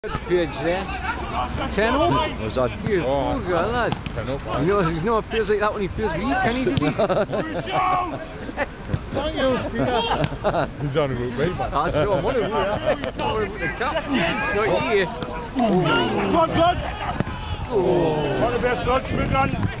Page there. 10 up? Was that good? Oh, God, lad. 10 up. You know, he's not appears like that when he plays with you, can he, does he? Thank you. He's on about me, man. That's so I'm on about the captain. It's not you. Come on, lads. What the best, lads. Big on.